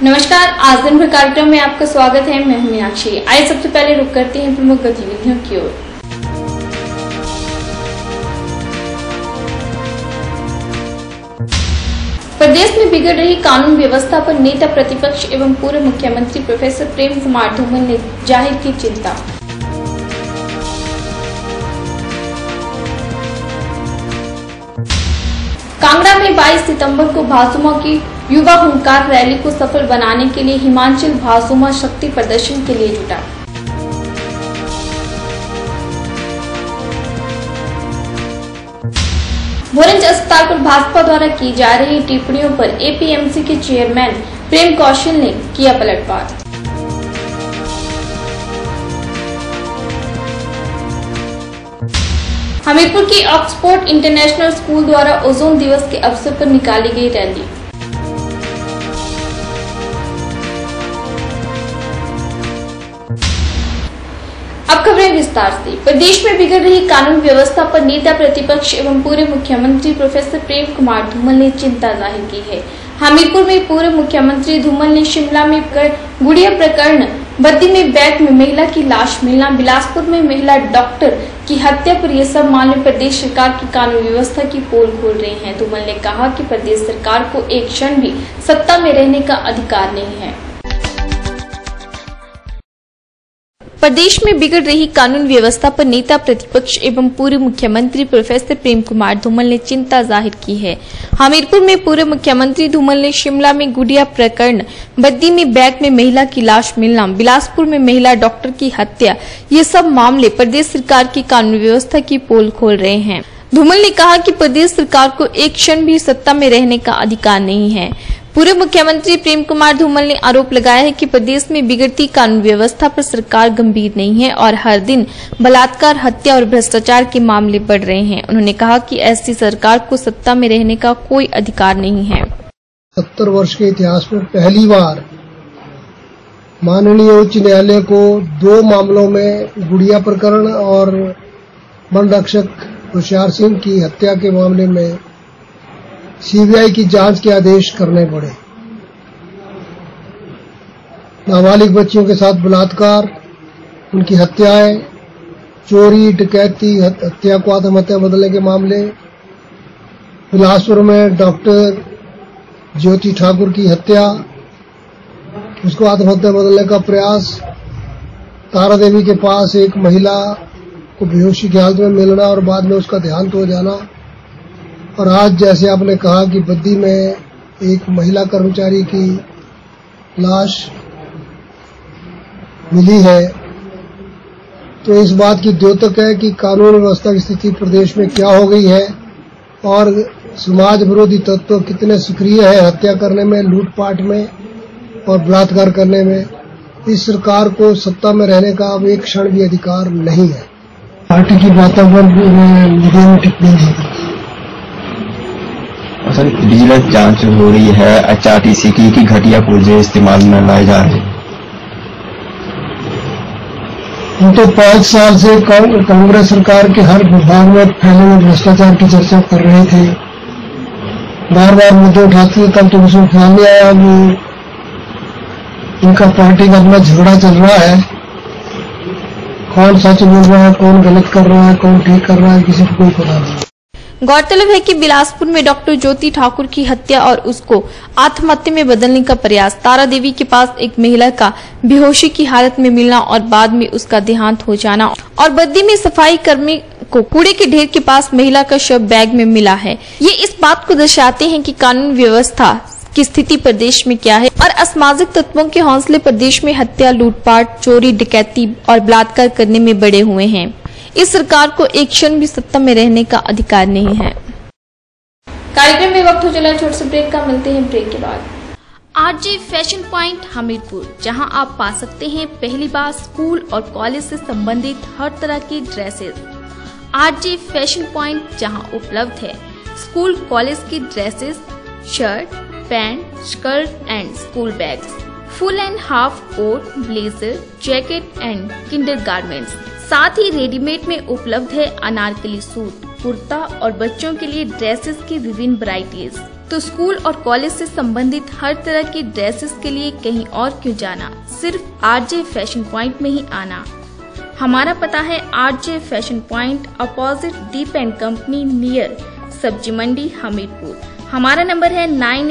नमस्कार, आज दिन भर कार्यक्रम में आपका स्वागत है। मैं हूं मीनाक्षी। आइए सबसे पहले रुक करते हैं प्रमुख गतिविधियों की ओर। प्रदेश में बिगड़ रही कानून व्यवस्था पर नेता प्रतिपक्ष एवं पूर्व मुख्यमंत्री प्रोफेसर प्रेम कुमार धूमल ने जाहिर की चिंता। कांगड़ा में 22 सितंबर को भाजपा की युवा हुंकार रैली को सफल बनाने के लिए हिमाचल भाजपा शक्ति प्रदर्शन के लिए जुटा। भोरंज अस्पताल पर भाजपा द्वारा की जा रही टिप्पणियों पर एपीएमसी के चेयरमैन प्रेम कौशल ने किया पलटवार। हमीरपुर की ऑक्सफोर्ड इंटरनेशनल स्कूल द्वारा ओजोन दिवस के अवसर पर निकाली गई रैली। अब खबरें विस्तार से। प्रदेश में बिगड़ रही कानून व्यवस्था पर नेता प्रतिपक्ष एवं पूर्व मुख्यमंत्री प्रोफेसर प्रेम कुमार धूमल ने चिंता जाहिर की है। हमीरपुर में पूर्व मुख्यमंत्री धूमल ने शिमला में गुड़िया प्रकरण, बद्दी में बैग में महिला की लाश मिलना, बिलासपुर में महिला डॉक्टर की हत्या पर ये सब मामले प्रदेश सरकार की कानून व्यवस्था की पोल खोल रहे हैं। धूमल ने कहा कि प्रदेश सरकार को एक क्षण भी सत्ता में रहने का अधिकार नहीं है। प्रदेश में बिगड़ रही कानून व्यवस्था पर नेता प्रतिपक्ष एवं पूर्व मुख्यमंत्री प्रोफेसर प्रेम कुमार धूमल ने चिंता जाहिर की है। हमीरपुर में पूर्व मुख्यमंत्री धूमल ने शिमला में गुड़िया प्रकरण, बद्दी में बैग में महिला की लाश मिलना, बिलासपुर में महिला डॉक्टर की हत्या, ये सब मामले प्रदेश सरकार की कानून व्यवस्था की पोल खोल रहे हैं। धूमल ने कहा कि प्रदेश सरकार को एक क्षण भी सत्ता में रहने का अधिकार नहीं है। पूर्व मुख्यमंत्री प्रेम कुमार धूमल ने आरोप लगाया है कि प्रदेश में बिगड़ती कानून व्यवस्था पर सरकार गंभीर नहीं है और हर दिन बलात्कार, हत्या और भ्रष्टाचार के मामले बढ़ रहे हैं। उन्होंने कहा कि ऐसी सरकार को सत्ता में रहने का कोई अधिकार नहीं है। 70 वर्ष के इतिहास में पहली बार माननीय उच्च न्यायालय को 2 मामलों में गुड़िया प्रकरण और वन रक्षक होशियार सिंह की हत्या के मामले में सीबीआई की जांच के आदेश करने पड़े। नाबालिग बच्चियों के साथ बलात्कार, उनकी हत्याएं, चोरी, डकैती, हत्या को आत्महत्या बदलने के मामले, बिलासपुर में डॉक्टर ज्योति ठाकुर की हत्या, उसको आत्महत्या बदलने का प्रयास, तारा देवी के पास एक महिला को बेहोशी की हालत में मिलना और बाद में उसका देहांत हो जाना, और आज जैसे आपने कहा कि बद्दी में एक महिला कर्मचारी की लाश मिली है, तो इस बात की द्योतक है कि कानून व्यवस्था की स्थिति प्रदेश में क्या हो गई है और समाज विरोधी तत्व कितने सक्रिय है हत्या करने में, लूटपाट में और बलात्कार करने में। इस सरकार को सत्ता में रहने का अब एक क्षण भी अधिकार नहीं है। पार्टी की वातावरण मीडिया में टिप्पणी दी। सर, विजिलेंस जांच हो रही है एचआरटीसी की घटिया पुर्जे इस्तेमाल में लाए जा रहे हैं। हम तो 5 साल से कांग्रेस सरकार के हर विभाग में फैले हुए भ्रष्टाचार की चर्चा कर रहे थे, बार बार मुद्दे उठाते थे, तब तो उसमें ख्याल नहीं आया कि इनका पार्टी का अपना झगड़ा चल रहा है, कौन सच बोल रहा है, कौन गलत कर रहा है, कौन ठीक कर रहा है, किसी को कोई पता नहीं। गौरतलब है कि बिलासपुर में डॉक्टर ज्योति ठाकुर की हत्या और उसको आत्महत्या में बदलने का प्रयास, तारा देवी के पास एक महिला का बेहोशी की हालत में मिलना और बाद में उसका देहांत हो जाना, और बद्दी में सफाई कर्मी को कूड़े के ढेर के पास महिला का शव बैग में मिला है, ये इस बात को दर्शाते हैं कि कानून व्यवस्था की स्थिति प्रदेश में क्या है और असामाजिक तत्वों के हौसले प्रदेश में हत्या, लूटपाट, चोरी, डकैती और बलात्कार करने में बढ़े हुए हैं। इस सरकार को एक क्षण भी सत्ता में रहने का अधिकार नहीं है। कार्यक्रम में वक्त हो चला छोटे से ब्रेक का, मिलते हैं ब्रेक के बाद। आरजे फैशन पॉइंट हमीरपुर, जहां आप पा सकते हैं पहली बार स्कूल और कॉलेज से संबंधित हर तरह की ड्रेसेस। आरजे फैशन पॉइंट जहां उपलब्ध है स्कूल कॉलेज की dresses, shirt, pants, skirt and school bags, full and half coat, blazer, jacket and kinder garments. साथ ही रेडीमेड में उपलब्ध है अनारकली सूट, कुर्ता और बच्चों के लिए ड्रेसेस की विभिन्न वैरायटीज। तो स्कूल और कॉलेज से संबंधित हर तरह की ड्रेसेस के लिए कहीं और क्यों जाना, सिर्फ आरजे फैशन पॉइंट में ही आना। हमारा पता है RJ fashion point, opposite Deep and company, near सब्जी मंडी, हमीरपुर। हमारा नंबर है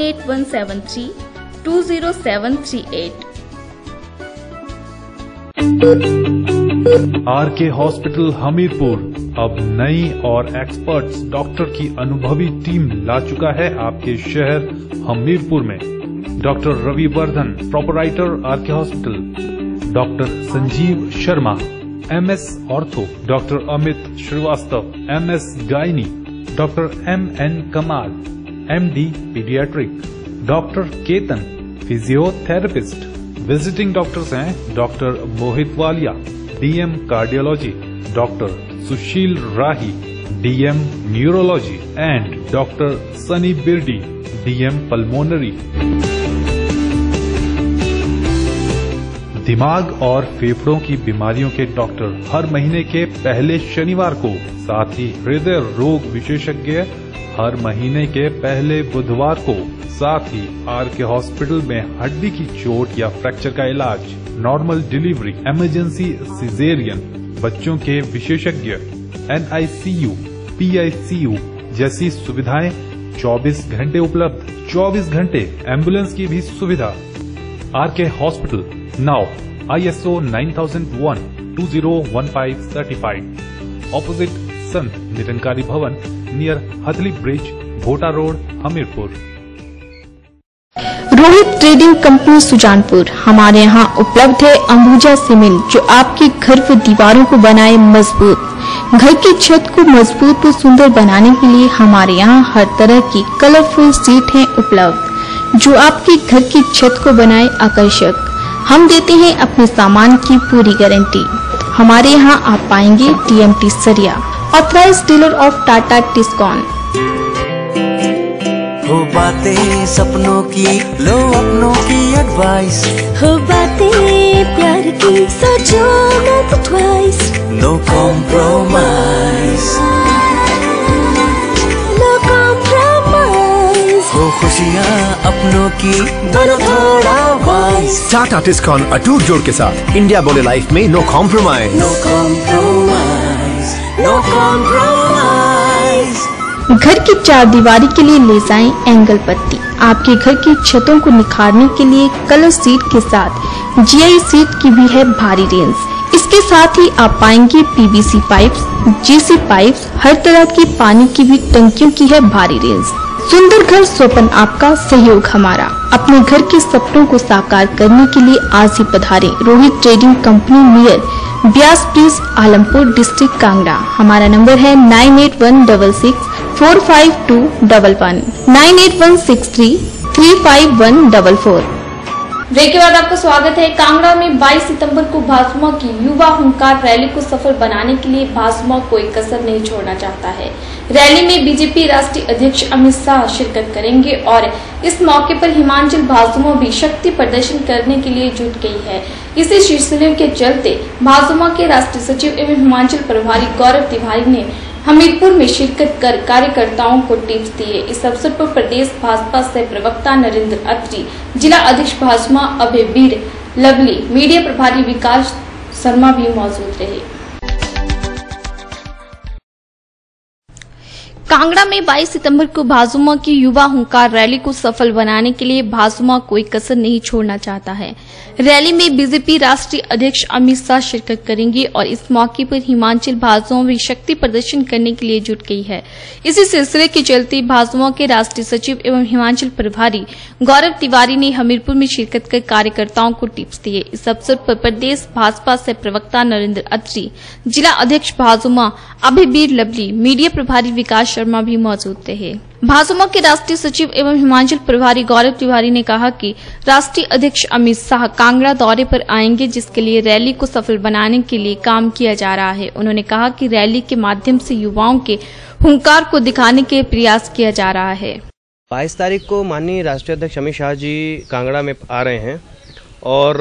9817320738। आरके हॉस्पिटल हमीरपुर अब नई और एक्सपर्ट्स डॉक्टर की अनुभवी टीम ला चुका है आपके शहर हमीरपुर में। Doctor Ravi Vardhan, proprietor RK hospital, doctor Sanjeev Sharma, MS ortho, doctor Amit Srivastava, MS gynae, doctor MN Kamal, MD paediatric, doctor Ketan, physiotherapist. Visiting doctors हैं doctor Mohit Walia, DM cardiology, doctor Sushil Rahi, DM neurology and doctor Sunny Birdi, DM pulmonary. दिमाग और फेफड़ों की बीमारियों के डॉक्टर हर महीने के पहले शनिवार को, साथ ही हृदय रोग विशेषज्ञ हर महीने के पहले बुधवार को, साथ ही आरके हॉस्पिटल में हड्डी की चोट या फ्रैक्चर का इलाज, नॉर्मल डिलीवरी, इमरजेंसी सिजेरियन, बच्चों के विशेषज्ञ, NICU, PICU जैसी सुविधाएं 24 घंटे उपलब्ध। 24 घंटे एम्बुलेंस की भी सुविधा। RK hospital now ISO 9001:2015 certified, opposite Sant Nirankari Bhawan, near Hathli bridge, Bhota road, Hamirpur. Rohit trading company Sujanpur. हमारे यहाँ उपलब्ध है अंबुजा सीमेंट, जो आपके घर व दीवारों को बनाए मजबूत। घर की छत को मजबूत व सुंदर बनाने के लिए हमारे यहाँ हर तरह की कलरफुल सीट है उपलब्ध, जो आपके घर की छत को बनाए आकर्षक। हम देते हैं अपने सामान की पूरी गारंटी। हमारे यहाँ आप पाएंगे TMT सरिया, authorised dealer of Tata Tiscon. हो बातें सपनों की, लो अपनों की एडवाइस। हो बातें प्यार की, सोचो मत twice. No compromise, no compromise. हो खुशियाँ अपनों की, बनो थोड़ा वाइस। टाटा टिस्कॉन अटूट जोड़ के साथ इंडिया बोले लाइफ में no compromise. No compromise, no compromise. घर की चार दीवारी के लिए ले जाएं एंगल पत्ती। आपके घर की छतों को निखारने के लिए कलर सीट के साथ GI सीट की भी है भारी रेंज। इसके साथ ही आप पाएंगे PVC पाइप्स, GC पाइप्स, हर तरह की पानी की भी टंकियों की है भारी रेंज। सुंदर घर स्वप्न आपका, सहयोग हमारा। अपने घर के सपनों को साकार करने के लिए आज ही पधारें Rohit trading company, near Beas bridge, Alampur district, Kangra. हमारा नंबर है 9816645211, 9816335144। ब्रेक के बाद आपका स्वागत है। कांगड़ा में 22 सितंबर को भाजपा की युवा हुंकार रैली को सफल बनाने के लिए भाजपा कोई कसर नहीं छोड़ना चाहता है। रैली में बीजेपी राष्ट्रीय अध्यक्ष अमित शाह शिरकत करेंगे और इस मौके पर हिमाचल भाजपा भी शक्ति प्रदर्शन करने के लिए जुट गई है। इसी सिलसिले के चलते भाजपा के राष्ट्रीय सचिव एवं हिमाचल प्रभारी गौरव तिवारी ने हमीरपुर में शिरकत कर कार्यकर्ताओं को टिप्स दिए। इस अवसर पर प्रदेश भाजपा सह प्रवक्ता नरेंद्र अत्री, जिला अध्यक्ष भाजपा अभयवीर लवली, मीडिया प्रभारी विकास शर्मा भी मौजूद रहे। कांगड़ा में 22 सितंबर को भाजपा की युवा हुंकार रैली को सफल बनाने के लिए भाजपा कोई कसर नहीं छोड़ना चाहता है। रैली में बीजेपी राष्ट्रीय अध्यक्ष अमित शाह शिरकत करेंगे और इस मौके पर हिमाचल भाजपा भी शक्ति प्रदर्शन करने के लिए जुट गई है। इसी सिलसिले के चलते भाजपा के राष्ट्रीय सचिव एवं हिमाचल प्रभारी गौरव तिवारी ने हमीरपुर में शिरकत कर कार्यकर्ताओं को टिप्स दिए। इस अवसर पर प्रदेश भाजपा सह प्रवक्ता नरेंद्र अत्री, जिला अध्यक्ष भाजपा अभयवीर लवली, मीडिया प्रभारी विकास शर्मा भी मौजूद रहे। भाजपा के राष्ट्रीय सचिव एवं हिमाचल प्रभारी गौरव तिवारी ने कहा कि राष्ट्रीय अध्यक्ष अमित शाह कांगड़ा दौरे पर आएंगे, जिसके लिए रैली को सफल बनाने के लिए काम किया जा रहा है। उन्होंने कहा कि रैली के माध्यम से युवाओं के हुंकार को दिखाने के प्रयास किया जा रहा है। 22 तारीख को माननीय राष्ट्रीय अध्यक्ष अमित शाह जी कांगड़ा में आ रहे हैं और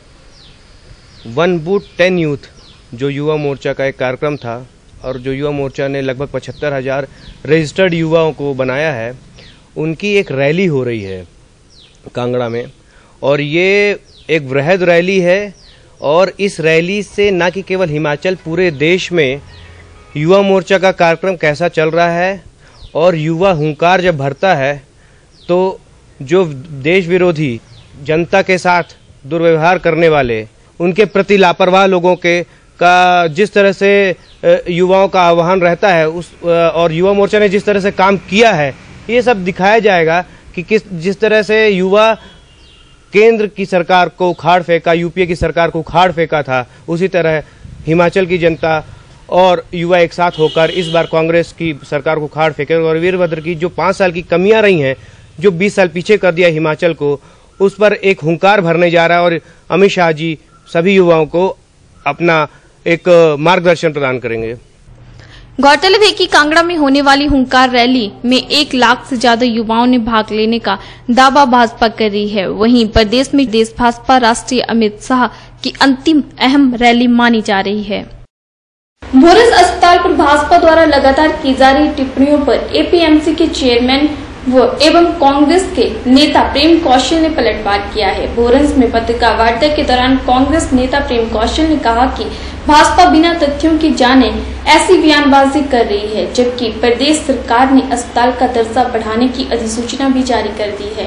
1 बूथ 10 यूथ जो युवा मोर्चा का एक कार्यक्रम था और जो युवा मोर्चा ने लगभग 75,000 रजिस्टर्ड युवाओं को बनाया है उनकी एक रैली हो रही है कांगड़ा में, और ये एक वृहद रैली है। और इस रैली से न कि केवल हिमाचल, पूरे देश में युवा मोर्चा का कार्यक्रम कैसा चल रहा है, और युवा हुंकार जब भरता है तो जो देश विरोधी, जनता के साथ दुर्व्यवहार करने वाले, उनके प्रति लापरवाह लोगों के का जिस तरह से युवाओं का आह्वान रहता है और युवा मोर्चा ने जिस तरह से काम किया है, ये सब दिखाया जाएगा कि जिस तरह से युवा केंद्र की सरकार को उखाड़ फेंका, यूपीए की सरकार को उखाड़ फेंका था, उसी तरह हिमाचल की जनता और युवा एक साथ होकर इस बार कांग्रेस की सरकार को उखाड़ फेंके। और वीरभद्र की जो 5 साल की कमियां रही हैं, जो 20 साल पीछे कर दिया हिमाचल को, उस पर एक हुंकार भरने जा रहा है। और अमित शाह जी सभी युवाओं को अपना एक मार्गदर्शन प्रदान करेंगे। गौरतलब है कि कांगड़ा में होने वाली हुंकार रैली में 1 लाख से ज्यादा युवाओं ने भाग लेने का दावा भाजपा कर रही है। वहीं प्रदेश में देश भाजपा राष्ट्रीय अमित शाह की अंतिम अहम रैली मानी जा रही है। भोरंज अस्पताल पर भाजपा द्वारा लगातार की जा रही टिप्पणियों पर एपीएमसी के चेयरमैन एवं कांग्रेस के नेता प्रेम कौशल ने पलटवार किया है। भोरंज में पत्रकार वार्ता के दौरान कांग्रेस नेता प्रेम कौशल ने कहा कि भाजपा बिना तथ्यों के जाने ऐसी बयानबाजी कर रही है, जबकि प्रदेश सरकार ने अस्पताल का दर्जा बढ़ाने की अधिसूचना भी जारी कर दी है।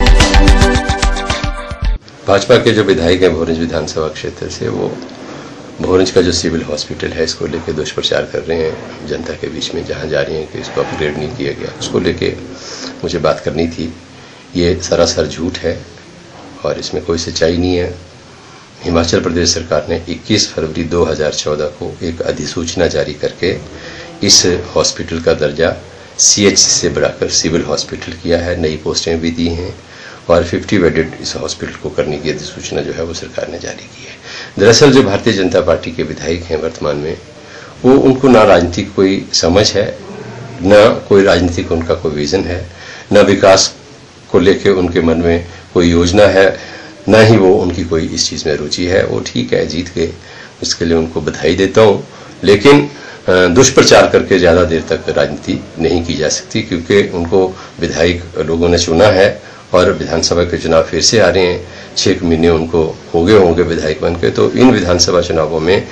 भाजपा के जो विधायक हैं भोरंज विधानसभा क्षेत्र से, वो भोरंज का जो सिविल हॉस्पिटल है इसको लेके दुष्प्रचार कर रहे हैं जनता के बीच में, जहां जा रही हैं कि इसको अपग्रेड नहीं किया गया, उसको लेके मुझे बात करनी थी। ये सरासर झूठ है और इसमें कोई सच्चाई नहीं है। हिमाचल प्रदेश सरकार ने 21 फरवरी 2014 को एक अधिसूचना जारी करके इस हॉस्पिटल का दर्जा सीएचसी से बढ़ाकर सिविल हॉस्पिटल किया है। नई पोस्टें भी दी हैं और 50 बेडेड इस हॉस्पिटल को करने की अधिसूचना जो है वो सरकार ने जारी की है। दरअसल जो भारतीय जनता पार्टी के विधायक हैं वर्तमान में, वो उनको ना राजनीतिक कोई समझ है, न कोई राजनीतिक उनका कोई विजन है, न विकास को लेके उनके मन में कोई योजना है, न ही वो उनकी कोई इस चीज़ में रुचि है। वो ठीक है, जीत गए, इसके लिए उनको बधाई देता हूँ, लेकिन दुष्प्रचार करके ज़्यादा देर तक राजनीति नहीं की जा सकती, क्योंकि उनको विधायक लोगों ने चुना है और विधानसभा के चुनाव फिर से आ रहे हैं। 6 महीने उनको हो गए होंगे विधायक बन के, तो इन विधानसभा चुनावों में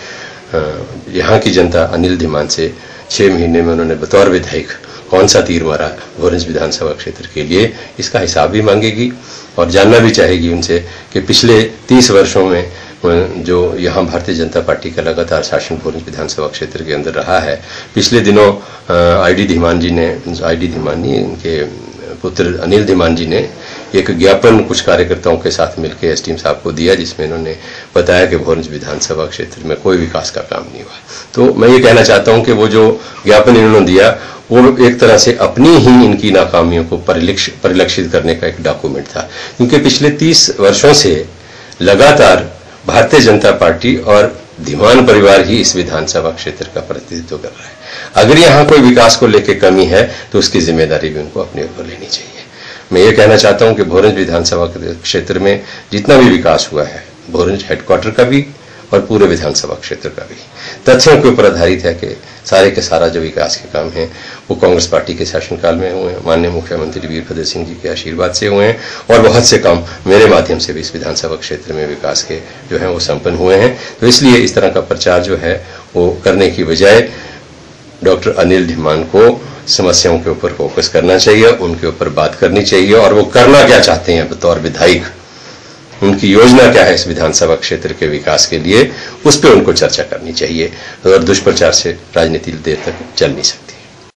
यहाँ की जनता अनिल धीमान से 6 महीने में उन्होंने बतौर विधायक कौन सा तीर मारा भोरंज विधानसभा क्षेत्र के लिए, इसका हिसाब भी मांगेगी और जानना भी चाहेगी उनसे कि पिछले 30 वर्षों में जो यहाँ भारतीय जनता पार्टी का लगातार शासन भोरंज विधानसभा क्षेत्र के अंदर रहा है। पिछले दिनों आईडी धीमान जी ने, आईडी धीमान नहीं, इनके पुत्र अनिल धीमान जी ने एक ज्ञापन कुछ कार्यकर्ताओं के साथ मिलकर एसडीएम साहब को दिया, जिसमें इन्होंने बताया कि भोरंज विधानसभा क्षेत्र में कोई विकास का काम नहीं हुआ। तो मैं ये कहना चाहता हूं कि वो जो ज्ञापन इन्होंने दिया वो एक तरह से अपनी ही इनकी नाकामियों को परिलक्षित करने का एक डॉक्यूमेंट था, क्योंकि पिछले 30 वर्षों से लगातार भारतीय जनता पार्टी और धीमान परिवार ही इस विधानसभा क्षेत्र का प्रतिनिधित्व कर रहा है। अगर यहाँ कोई विकास को लेकर कमी है तो उसकी जिम्मेदारी भी उनको अपने ऊपर लेनी चाहिए। मैं ये कहना चाहता हूं कि भोरंज विधानसभा क्षेत्र में जितना भी विकास हुआ है, भोरंज हेडक्वार्टर का भी और पूरे विधानसभा क्षेत्र का भी, तथ्यों के ऊपर आधारित है कि सारे के सारा जो विकास के काम हैं वो कांग्रेस पार्टी के शासनकाल में हुए हैं, माननीय मुख्यमंत्री वीरभद्र सिंह जी के आशीर्वाद से हुए हैं, और बहुत से काम मेरे माध्यम से भी इस विधानसभा क्षेत्र में विकास के जो है वो संपन्न हुए हैं। तो इसलिए इस तरह का प्रचार जो है वो करने की बजाय डॉक्टर अनिल धीमान को समस्याओं के ऊपर फोकस करना चाहिए, उनके ऊपर बात करनी चाहिए, और वो करना क्या चाहते हैं बतौर विधायक, उनकी योजना क्या है इस विधानसभा क्षेत्र के विकास के लिए, उस पर उनको चर्चा करनी चाहिए। और दुष्प्रचार से राजनीति देर तक चल नहीं सकती।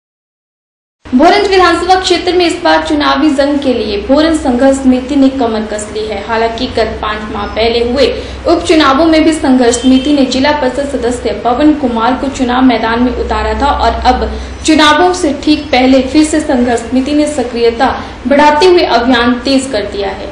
भोरंज विधानसभा क्षेत्र में इस बार चुनावी जंग के लिए भोरंज संघर्ष समिति ने कमर कस ली है। हालांकि गत 5 माह पहले हुए उपचुनावों में भी संघर्ष समिति ने जिला परिषद सदस्य पवन कुमार को चुनाव मैदान में उतारा था, और अब चुनावों से ठीक पहले फिर से संघर्ष समिति ने सक्रियता बढ़ाते हुए अभियान तेज कर दिया है।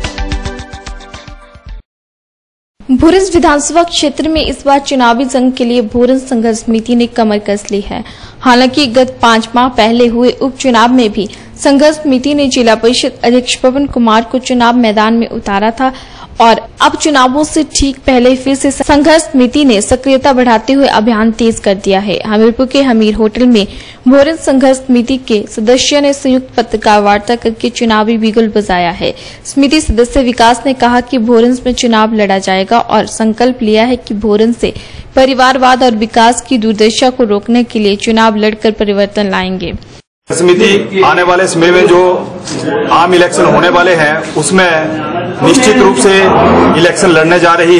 भोरंज विधानसभा क्षेत्र में इस बार चुनावी जंग के लिए भोरंज संघर्ष समिति ने कमर कस ली है। हालांकि गत 5 माह पहले हुए उपचुनाव में भी संघर्ष समिति ने जिला परिषद अध्यक्ष पवन कुमार को चुनाव मैदान में उतारा था, और अब चुनावों से ठीक पहले फिर से संघर्ष समिति ने सक्रियता बढ़ाते हुए अभियान तेज कर दिया है। हमीरपुर के हमीर होटल में भोरंज संघर्ष समिति के सदस्यों ने संयुक्त पत्रकार वार्ता करके चुनावी बिगुल बजाया है। समिति सदस्य विकास ने कहा कि भोरंज में चुनाव लड़ा जाएगा और संकल्प लिया है कि भोरंज से परिवारवाद और विकास की दुर्दशा को रोकने के लिए चुनाव लड़कर परिवर्तन लाएंगे। समिति आने वाले समय में जो आम इलेक्शन होने वाले हैं उसमें निश्चित रूप से इलेक्शन लड़ने जा रही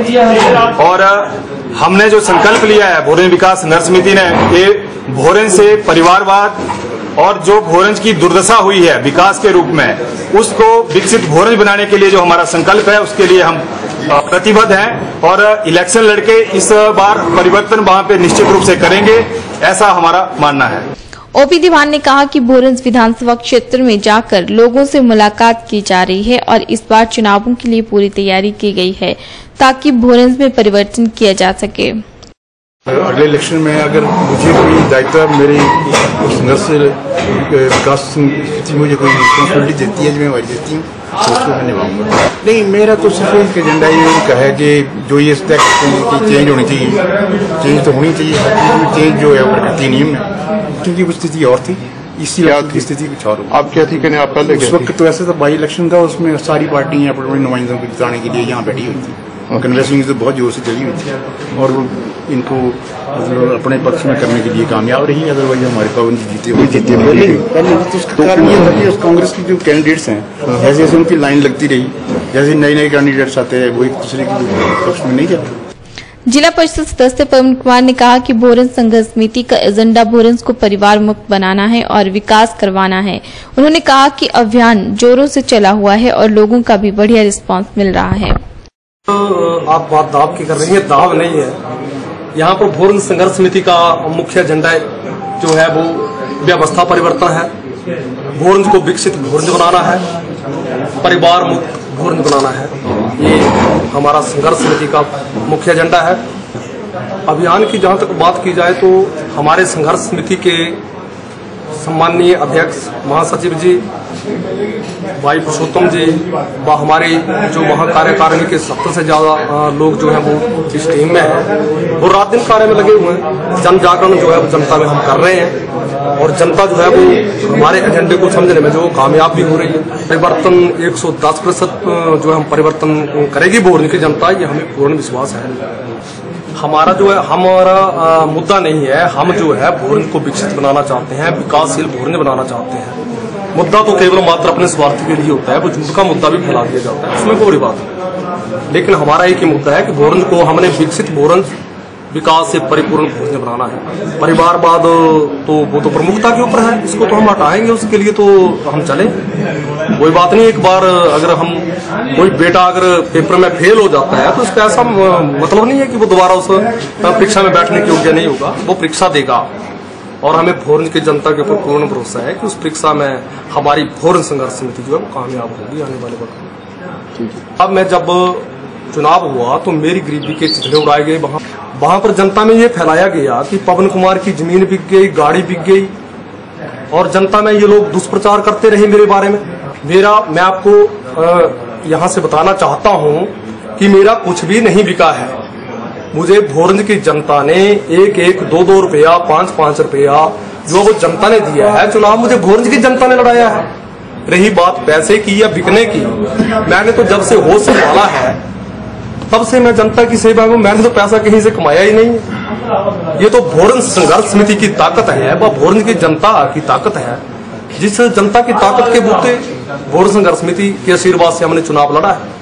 है और हमने जो संकल्प लिया है भोरंज विकास संघर्ष समिति ने कि भोरंज से परिवारवाद और जो भोरंज की दुर्दशा हुई है विकास के रूप में उसको विकसित भोरंज बनाने के लिए जो हमारा संकल्प है उसके लिए हम प्रतिबद्ध हैं और इलेक्शन लड़के इस बार परिवर्तन वहां पे निश्चित रूप से करेंगे, ऐसा हमारा मानना है। ओपी दीवान ने कहा कि भोरंज विधानसभा क्षेत्र में जाकर लोगों से मुलाकात की जा रही है और इस बार चुनावों के लिए पूरी तैयारी की गई है ताकि भोरंज में परिवर्तन किया जा सके। अगले इलेक्शन में अगर मुझे कोई दायित्व मेरे संघर्ष विकास समिति मुझे कोई रिस्पॉन्सिबिलिटी देती है, जिम्मेवारी देती है तो उसको मैं निभाऊंगा। नहीं, मेरा तो सिर्फ एक एजेंडा ये है कि जो ये तय करते हैं कि चेंज होनी चाहिए, चेंज तो होनी चाहिए, चेंज जो है प्रकृति नियम है, क्योंकि वो स्थिति और थी, इसी की स्थिति कुछ और। आप क्या थी कहने आप पहले उस वक्त तो ऐसे तो बाई इलेक्शन था, उसमें सारी पार्टियां अपने नुमाइंदों को जिताने के लिए यहाँ बैठी हुई थी, कन्वेंसिंग तो बहुत जोर से चली हुई थी और इनको मतलब अपने पक्ष में करने के लिए कामयाब रही। अदरवाइज हमारे पवन जी जीते पहले तो उसका कारण ये था कि कांग्रेस के जो कैंडिडेट्स हैं जैसे जैसे उनकी लाइन लगती रही, जैसे नए नए कैंडिडेट्स आते हैं वो एक दूसरे के पक्ष में नहीं जाते। जिला परिषद सदस्य पवन कुमार ने कहा कि भोरंज संघर्ष समिति का एजेंडा भोरंज को परिवार मुक्त बनाना है और विकास करवाना है। उन्होंने कहा कि अभियान जोरों से चला हुआ है और लोगों का भी बढ़िया रिस्पांस मिल रहा है। आप बात दाव की कर रही है, दाव नहीं है। यहाँ पर भोरंज संघर्ष समिति का मुख्य एजेंडा जो है वो व्यवस्था परिवर्तन है, भोरंज को विकसित भोरंज बनाना है, परिवार मुक्त भोरंज बनाना है। ये हमारा संघर्ष समिति का मुख्य एजेंडा है। अभियान की जहाँ तक बात की जाए तो हमारे संघर्ष समिति के सम्माननीय अध्यक्ष महासचिव जी भाई पुरुषोत्तम जी व हमारे जो महाकार्यकारिणी के 70 से ज्यादा लोग जो है वो इस टीम में है, वो रात दिन कार्य में लगे हुए हैं। जन जागरण जो है वो जनता में हम कर रहे हैं और जनता जो है वो हमारे एजेंडे को समझने में जो कामयाब भी हो रही है। परिवर्तन 110% जो हम परिवर्तन करेगी भोरंज की जनता, ये हमें पूर्ण विश्वास है। हमारा जो है हमारा मुद्दा नहीं है, हम जो है भोरंज को विकसित बनाना चाहते हैं, विकासशील भोरंज बनाना चाहते हैं। मुद्दा तो केवल मात्र अपने स्वार्थ के लिए होता है, वो झूठ का मुद्दा भी फैला दिया जाता है, उसमें कोई बड़ी बात नहीं। लेकिन हमारा एक ही मुद्दा है कि भोरंज को हमने विकसित भोरंज विकास से परिपूर्ण भोरंज बनाना है। परिवारवाद तो वो तो प्रमुखता के ऊपर है, इसको तो हम हटाएंगे, उसके लिए तो हम चले, कोई बात नहीं। एक बार अगर हम कोई बेटा अगर पेपर में फेल हो जाता है तो इसका ऐसा मतलब नहीं है कि वो दोबारा उस परीक्षा में बैठने के योग्य नहीं होगा, वो परीक्षा देगा। और हमें भोरंज की जनता के ऊपर पूर्ण भरोसा है कि उस परीक्षा में हमारी भोरंज संघर्ष समिति जो है वो कामयाब होगी आने वाले वक्त में। अब मैं जब चुनाव हुआ तो मेरी गरीबी के चिथड़े उड़ाए गए, वहां पर जनता में ये फैलाया गया कि पवन कुमार की जमीन बिक गई, गाड़ी बिक गई और जनता में ये लोग दुष्प्रचार करते रहे मेरे बारे में। मैं आपको यहाँ से बताना चाहता हूँ कि मेरा कुछ भी नहीं बिका है। मुझे भोरंज की जनता ने 1-1, 2-2 रुपया, 5-5 रुपया जो वो जनता ने दिया है, चुनाव मुझे भोरंज की जनता ने लड़ाया है। रही बात पैसे की या बिकने की, मैंने तो जब से होश संभाला है तब से मैं जनता की सेवा में, मैंने तो पैसा कहीं से कमाया ही नहीं। ये तो भोरंज संघर्ष समिति की ताकत है, वह भोरंज की जनता की ताकत है। जिस जनता की ताकत के बूते भोरंज संघर्ष समिति के आशीर्वाद से हमने चुनाव लड़ा है।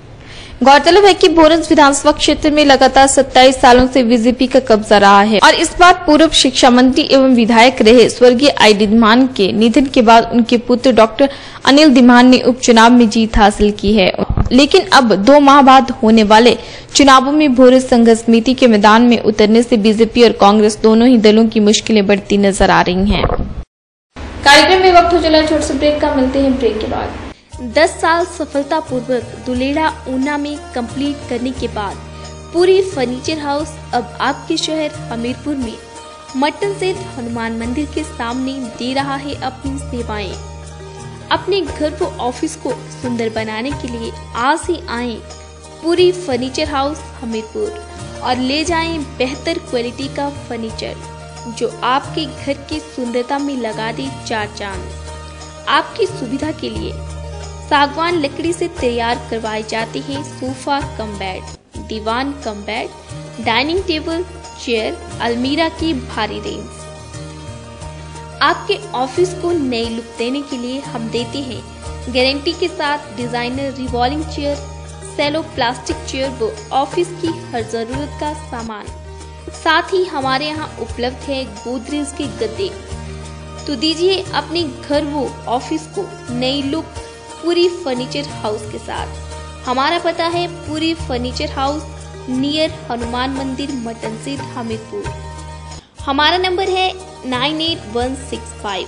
गौरतलब है कि भोरंज विधानसभा क्षेत्र में लगातार 27 सालों से बीजेपी का कब्जा रहा है और इस बार पूर्व शिक्षा मंत्री एवं विधायक रहे स्वर्गीय आई धीमान के निधन के बाद उनके पुत्र डॉक्टर अनिल धीमान ने उपचुनाव में जीत हासिल की है। लेकिन अब 2 माह बाद होने वाले चुनावों में भोरंज संघर्ष समिति के मैदान में उतरने से बीजेपी और कांग्रेस दोनों ही दलों की मुश्किलें बढ़ती नजर आ रही हैं। कार्यक्रम में वक्त हो चला छोटे से ब्रेक का, मिलते हैं ब्रेक के बाद। 10 साल सफलतापूर्वक दुलेड़ा ऊना में कंप्लीट करने के बाद पूरी फर्नीचर हाउस अब आपके शहर हमीरपुर में मटन सेठ हनुमान मंदिर के सामने दे रहा है अपनी सेवाएं। अपने घर व ऑफिस को सुंदर बनाने के लिए आज ही आएं पूरी फर्नीचर हाउस हमीरपुर और ले जाएं बेहतर क्वालिटी का फर्नीचर जो आपके घर की सुंदरता में लगा दे 4 चांद। आपकी सुविधा के लिए सागवान लकड़ी से तैयार करवाए जाते हैं सोफा कम बेड, दीवान cum bed, dining table, chair, अलमीरा की भारी रेंज। आपके ऑफिस को नई लुक देने के लिए हम देते हैं गारंटी के साथ designer revolving chair, Cello plastic chair व ऑफिस की हर जरूरत का सामान। साथ ही हमारे यहाँ उपलब्ध है गोदरेज के गद्दे। तो दीजिए अपने घर व ऑफिस को नई लुक पूरी फर्नीचर हाउस के साथ। हमारा पता है पूरी फर्नीचर हाउस नियर हनुमान मंदिर मटनसेद हमीरपुर। हमारा नंबर है 9816562762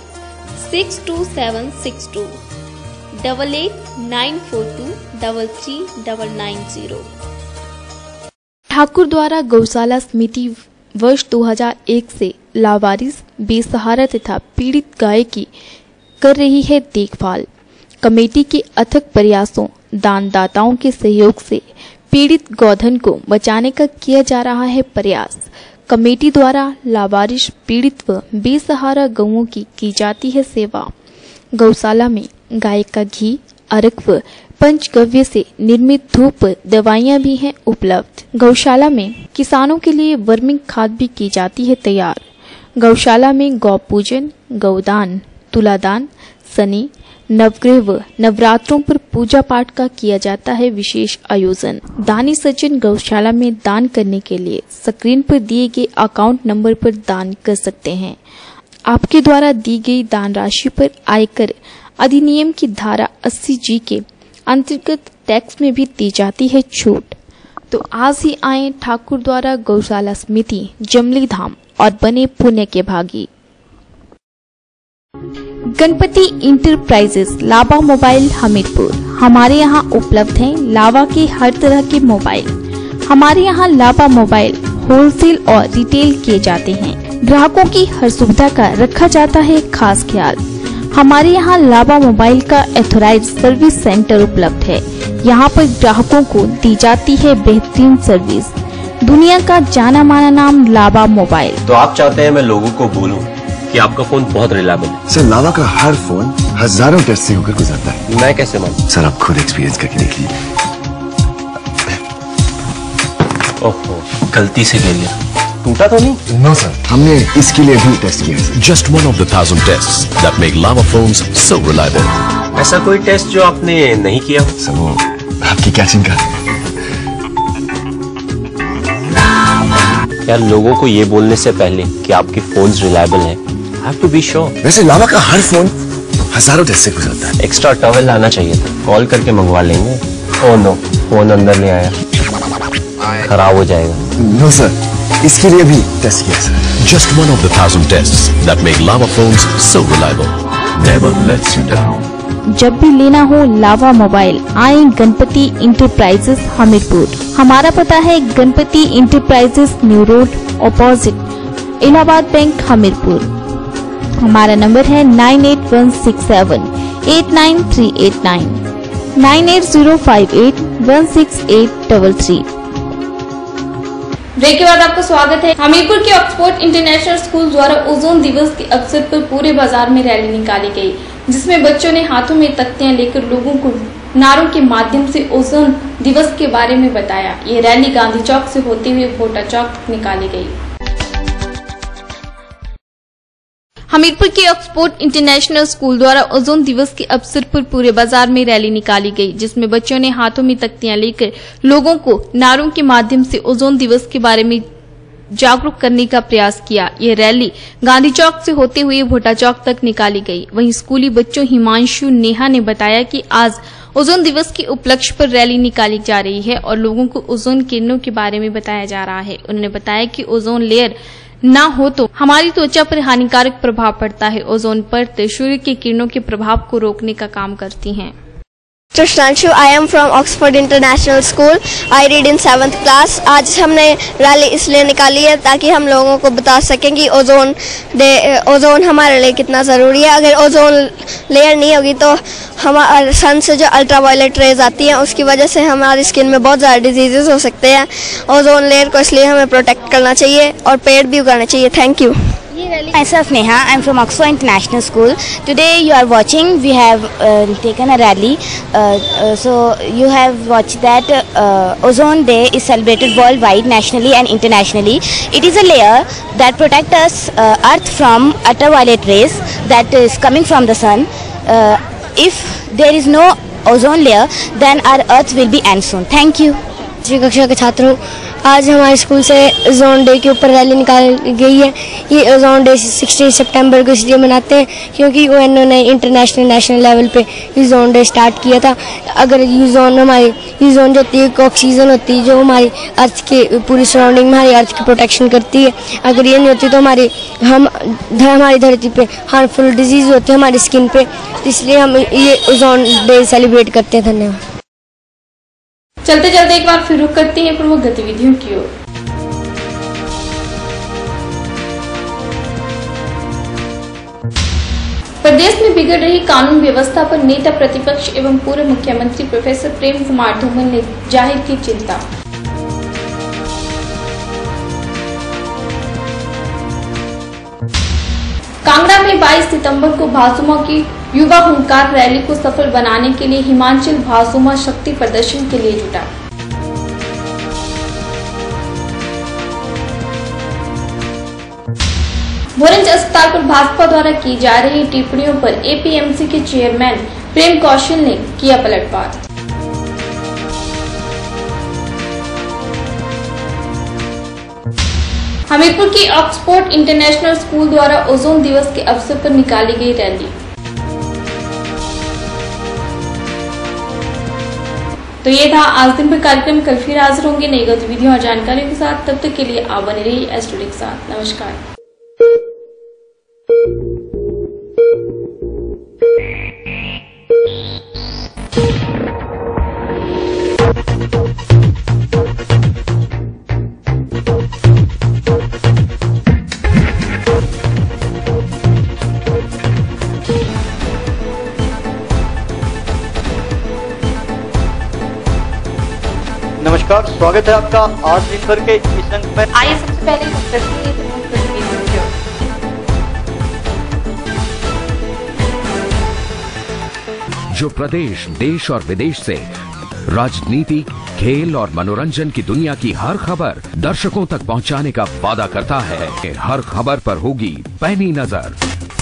8894233990। ठाकुर द्वारा गौशाला समिति वर्ष 2001 से लावारिस, बेसहारा तथा पीड़ित गाय की कर रही है देखभाल। कमेटी के अथक प्रयासों, दानदाताओं के सहयोग से पीड़ित गौधन को बचाने का किया जा रहा है प्रयास। कमेटी द्वारा लावारिस, पीड़ित व बेसहारा गौओं की जाती है सेवा। गौशाला में गाय का घी, अर्क व पंचगव्य से निर्मित धूप दवाइयां भी हैं उपलब्ध। गौशाला में किसानों के लिए वर्मिंग खाद भी की जाती है तैयार। गौशाला में गौ पूजन, गौदान, तुलादान, शनि, नवग्रह व नवरात्रों पर पूजा पाठ का किया जाता है विशेष आयोजन। दानी सज्जन गौशाला में दान करने के लिए स्क्रीन पर दिए गए अकाउंट नंबर पर दान कर सकते हैं। आपके द्वारा दी गई दान राशि पर आयकर अधिनियम की धारा 80G के अंतर्गत टैक्स में भी दी जाती है छूट। तो आज ही आए ठाकुर द्वारा गौशाला समिति जमली धाम और बने पुण्य के भागी। Ganpati enterprises Lava mobile Hamirpur. हमारे यहाँ उपलब्ध हैं लावा के हर तरह के मोबाइल। हमारे यहाँ लावा मोबाइल होलसेल और रिटेल किए जाते हैं। ग्राहकों की हर सुविधा का रखा जाता है खास ख्याल। हमारे यहाँ लावा मोबाइल का एथोराइज्ड सर्विस सेंटर उपलब्ध है। यहाँ पर ग्राहकों को दी जाती है बेहतरीन सर्विस। दुनिया का जाना माना नाम लावा मोबाइल। तो आप चाहते हैं मैं लोगों को बोलूं कि आपका फोन बहुत रिलायबल है। सर, लावा का हर फोन हजारों टेस्ट से होकर गुजरता है। मैं कैसे मानूं? सर, आप खुद एक्सपीरियंस करके देख लीजिए। ओहो, गलती से ले लिया। टूटा तो नहीं? नो सर, हमने इसके लिए भी टेस्ट किया है। Just one of the 1000 tests that make lava phones so reliable. ऐसा कोई टेस्ट जो आपने नहीं किया हो? सर, वो आपकी कैचिंग का। यार, लोगों को ये बोलने से पहले कि आपके फोन्स रिलायबल हैं, have to be sure। वैसे लावा का हर फोन हजारों टेस्ट से गुजरता है। एक्स्ट्रा टॉवल लाना चाहिए था, कॉल करके मंगवा लेंगे। ओह नो, फोन अंदर ले आया, खराब हो जाएगा। नो सर, इसके लिए भी टेस्ट किया sir. Just one of the 1000 tests that make lava phones so reliable. Never lets you down. जब भी लेना हो लावा मोबाइल, आए गणपति इंटरप्राइजेस हमीरपुर। हमारा पता है Ganpati enterprises new road opposite Allahabad bank Hamirpur. हमारा नंबर है 9816789389 9805816833। ब्रेक के बाद आपका स्वागत है। हमीरपुर के ऑक्सफोर्ड इंटरनेशनल स्कूल द्वारा ओजोन दिवस के अवसर पर पूरे बाजार में रैली निकाली गई, जिसमें बच्चों ने हाथों में तख्तियां लेकर लोगों को नारों के माध्यम से ओजोन दिवस के बारे में बताया। ये रैली गांधी चौक से होते हुए भोटा चौक तक निकाली गई। हमीरपुर के ऑक्सफोर्ड इंटरनेशनल स्कूल द्वारा ओजोन दिवस के अवसर पर पूरे बाजार में रैली निकाली गई, जिसमें बच्चों ने हाथों में तख्तियां लेकर लोगों को नारों के माध्यम से ओजोन दिवस के बारे में जागरूक करने का प्रयास किया। यह रैली गांधी चौक से होते हुए भोटा चौक तक निकाली गई। वहीं स्कूली बच्चों हिमांशु नेहा ने बताया कि आज ओजोन दिवस के उपलक्ष्य पर रैली निकाली जा रही है और लोगों को ओजोन किरणों के बारे में बताया जा रहा है। उन्होंने बताया कि ओजोन लेयर न हो तो हमारी त्वचा पर हानिकारक प्रभाव पड़ता है। ओजोन परत सूर्य की किरणों के प्रभाव को रोकने का काम करती है। Shranshu, I am from Oxford International School. I read in 7th class. आज हमने रैली इसलिए निकाली है ताकि हम लोगों को बता सकें कि ओजोन हमारे लिए कितना ज़रूरी है। अगर ओजोन लेयर नहीं होगी तो हमारे सन से जो अल्ट्रावायलेट रेज आती हैं उसकी वजह से हमारी स्किन में बहुत ज़्यादा डिजीज़ हो सकते हैं। ओजोन लेयर को इसलिए हमें प्रोटेक्ट करना चाहिए और पेड़ भी उगाने चाहिए। Thank you. Myself Neha, I am from Oxford International School. Today you are watching, we have taken a rally. So you have watched that Ozone Day is celebrated worldwide, nationally and internationally. It is a layer that protects us Earth from ultraviolet rays that is coming from the sun. If there is no ozone layer, then our Earth will be end soon. Thank you. जी कक्षा के छात्रों, आज हमारे school से ozone day के ऊपर rally निकाली गई है। ये ओजोन डे 16 सितंबर को इसलिए मनाते हैं क्योंकि यूएनओ ने इंटरनेशनल नेशनल लेवल पे ओजोन डे स्टार्ट किया था। अगर ओजोन जो होती है ऑक्सीजन होती है जो हमारी अर्थ के पूरी सराउंडिंग में हमारी अर्थ की प्रोटेक्शन करती है। अगर ये नहीं होती तो हमारी धरती पे हार्मफुल डिजीज होती है हमारी स्किन पे, इसलिए हम ये ओजोन डे सेलिब्रेट करते हैं। धन्यवाद। चलते चलते एक बार फिर रुक करते हैं प्रमुख गतिविधियों की ओर। प्रदेश में बिगड़ रही कानून व्यवस्था पर नेता प्रतिपक्ष एवं पूर्व मुख्यमंत्री प्रोफेसर प्रेम कुमार धूमल ने जाहिर की चिंता। कांगड़ा में 22 सितंबर को भासुमा की युवा हुंकार रैली को सफल बनाने के लिए हिमाचल भासुमा शक्ति प्रदर्शन के लिए जुटा। भोरंज अस्पताल पर भाजपा द्वारा की जा रही टिप्पणियों पर एपीएमसी के चेयरमैन प्रेम कौशल ने किया पलटवार। हमीरपुर की ऑक्सफोर्ड इंटरनेशनल स्कूल द्वारा ओजोन दिवस के अवसर पर निकाली गई रैली। तो ये था आज दिन भर कार्यक्रम। कल फिर हाजिर होंगे नई गतिविधियों और जानकारियों के साथ। तब तक के लिए आप बने रहिए एस्ट्रोडिक के साथ। नमस्कार। नमस्कार, स्वागत है आपका आज दिन भर के इस अंक में। आइए सबसे पहले प्रमुख गतिविधियों की ओर। जो प्रदेश, देश और विदेश से राजनीति, खेल और मनोरंजन की दुनिया की हर खबर दर्शकों तक पहुंचाने का वादा करता है। हर खबर पर होगी पैनी नजर।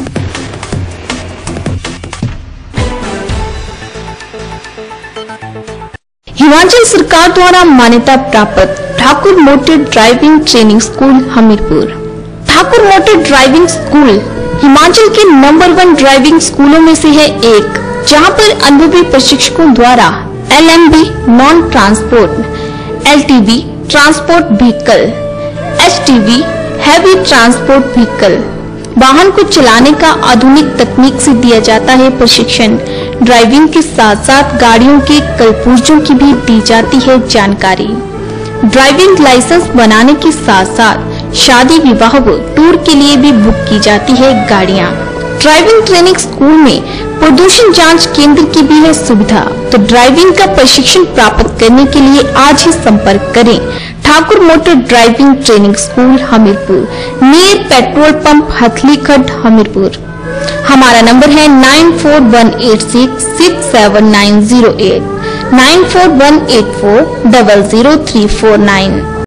हिमाचल सरकार द्वारा मान्यता प्राप्त Thakur motor driving training school Hamirpur. Thakur motor driving school Himachal के नंबर 1 ड्राइविंग स्कूलों में से है एक, जहां पर अनुभवी प्रशिक्षकों द्वारा LMB non transport, LTV transport vehicle, HTV heavy transport vehicle वाहन को चलाने का आधुनिक तकनीक से दिया जाता है प्रशिक्षण। ड्राइविंग के साथ साथ गाड़ियों के कलपुर्जों की भी दी जाती है जानकारी। ड्राइविंग लाइसेंस बनाने के साथ साथ शादी विवाह व टूर के लिए भी बुक की जाती है गाड़ियां। ड्राइविंग ट्रेनिंग स्कूल में प्रदूषण जांच केंद्र की भी है सुविधा। तो ड्राइविंग का प्रशिक्षण प्राप्त करने के लिए आज ही संपर्क करें Thakur motor driving training school Hamirpur, near petrol pump Hathlikhad Hamirpur. हमारा नंबर है 9418667908, 9418400349।